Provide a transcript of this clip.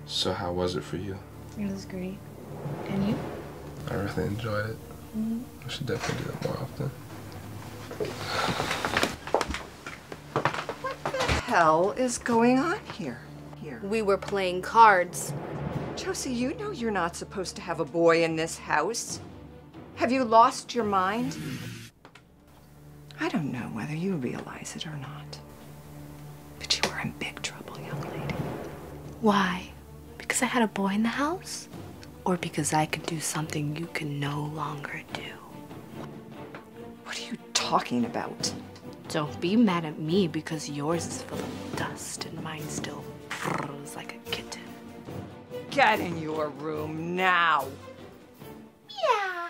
So how was it for you? It was great. And you? I really enjoyed it. I should definitely do it more often. What the hell is going on here? We were playing cards. Josie, you know you're not supposed to have a boy in this house. Have you lost your mind? I don't know whether you realize it or not, but you were in big trouble, young lady. Why? Because I had a boy in the house? Or because I could do something you can no longer do? What are you talking about? Don't be mad at me because yours is full of dust and mine still purrs like a kitten. Get in your room now. Meow.